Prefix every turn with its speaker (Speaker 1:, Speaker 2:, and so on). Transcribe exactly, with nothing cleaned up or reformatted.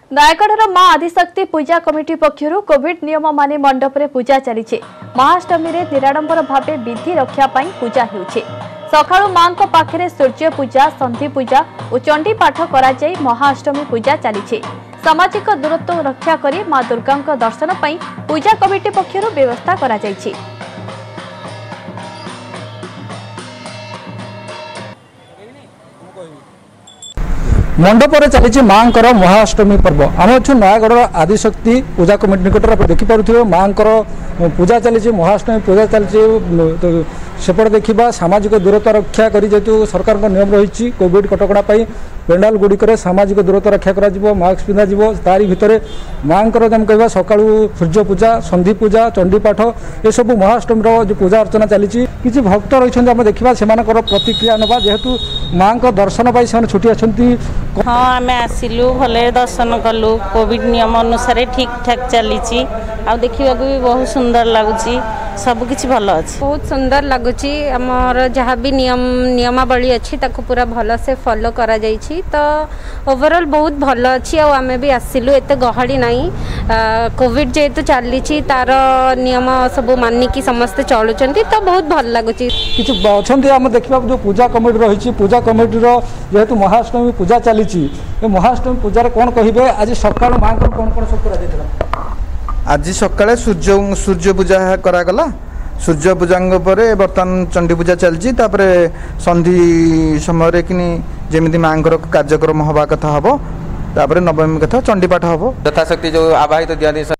Speaker 1: नयागढ़ मां आदिशक्ति पूजा कमिटी पक्षर कोविड नियम माने मंडप रे पूजा चली महाअष्टमी रे निराडंबर भावे विधि रक्षा पाई पूजा होउछे। सकाळु मां को पाखरे सूर्य पूजा संधि पूजा और चंडी पाठ करा जाई महाअष्टमी पूजा चली सामाजिक दूरत्व रक्षा करी मां दुर्गा दर्शन पाई पूजा कमिटी पक्षर व्यवस्था करा जायछि।
Speaker 2: मंडप चली माँ महाअष्टमी पर्व आम अच्छु नयागढ़ आदिशक्ति पूजा कमिटी निकट देखिपे माँ पूजा चली महाअष्टमी पूजा चली सेपट देखा सामाजिक दूरत्व रक्षा करी जेतु सरकार नियम रही कोविड कटकणा पेंडाल गुड़िक सामाजिक दूरत्व रक्षा करा मास्क पिंधा जीव तारी भितर माँ जम कह सकाळु सूर्य पूजा संधि पूजा चंडीपाठ ये सब महाअष्टमी जो पूजा अर्चना चली किसी भक्त रही देखा से प्रतिक्रिया नवा जेहेतु माँ दर्शन पाई से छुट्टी अच्छी।
Speaker 3: हाँ आम आसिलु भले दर्शन कलु कोविड नियम अनुसार ठीक ठाक चली देखा भी बहुत सुंदर लगुच सबकिछि भल अच्छी
Speaker 4: बहुत सुंदर लगुच आमर जहाँ भी नियम नियमावली अच्छी ताको पूरा भल से फॉलो करा जाइछि तो ओवरऑल बहुत भल अच्छी आम भी आसिलु एते गहली नहीं कोविड जेहेतु चली तार नियम सब मानिकी समस्ते चलुचंती तो बहुत भल लगुच
Speaker 2: किछि अच्छा आम देखा जो पूजा कमिटी रही पूजा कमिटी जेहेतु महाअष्टमी पूजा चली महाअष्टमी पूजार कौन कहे आज सकाल माँ को कौन कौन सब कर
Speaker 5: आज सकाଳେ सूर्य सूर्य पूजा करागला सूर्य पूजा बर्तमान चंडी पूजा चलती संधि समय कि जमी माँ कार्यक्रम हवा कथा हम नवमी कथा चंडीपाठ हम
Speaker 6: यथाशक्ति जो आवाहित दिया